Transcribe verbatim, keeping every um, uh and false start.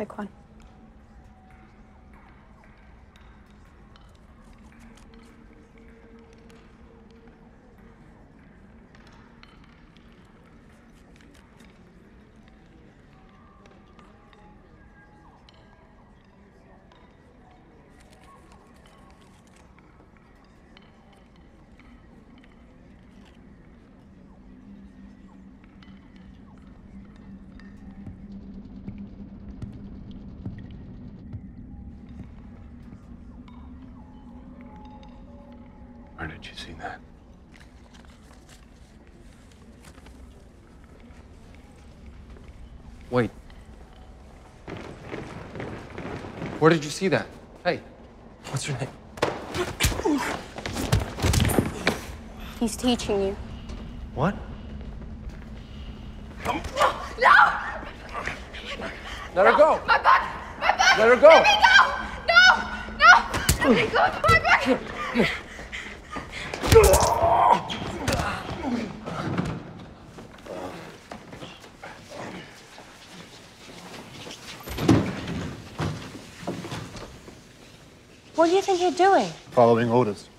Pick one. Where did you see that? Wait. Where did you see that? Hey, what's your name? He's teaching you. What? No! Let her go! My back! My back! Let her go! Let me go! No! No! Let me go! My back! What do you think you're doing? Following orders.